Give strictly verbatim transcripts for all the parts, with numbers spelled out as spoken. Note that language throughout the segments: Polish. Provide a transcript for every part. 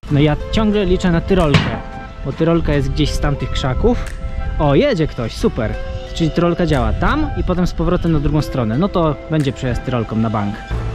No ja ciągle liczę na tyrolkę, bo tyrolka jest gdzieś z tamtych krzaków. O, jedzie ktoś, super. Czyli tyrolka działa tam i potem z powrotem na drugą stronę. No to będzie przejazd tyrolką na bank.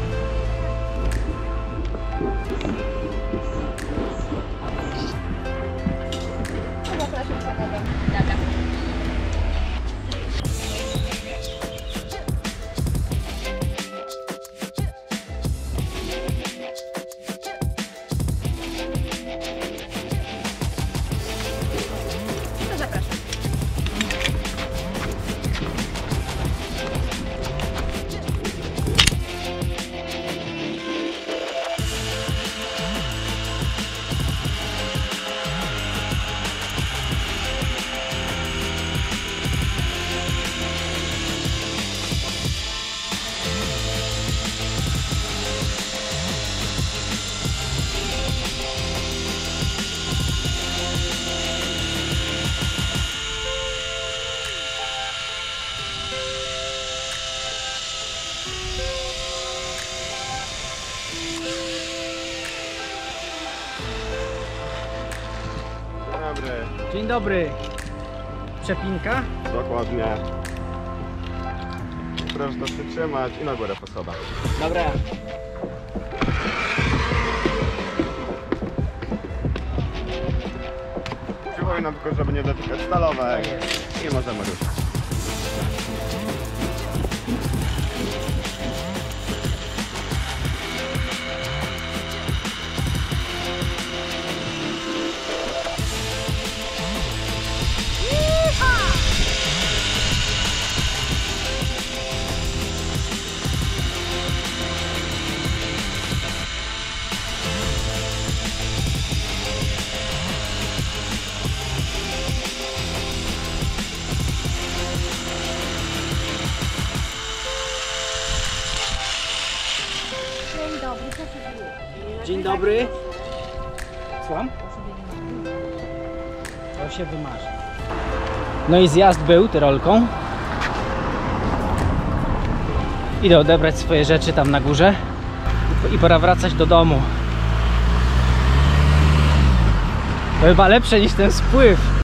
Dzień dobry. Przepinka? Dokładnie. Proszę to przytrzymać i na górę po schodach. Dobra. Przypominam tylko, żeby nie dotykać stalowej i możemy ruszyć. Dzień dobry. Słucham? To się wymarzy. No i zjazd był tyrolką. Idę odebrać swoje rzeczy tam na górze i pora wracać do domu. To chyba lepsze niż ten spływ.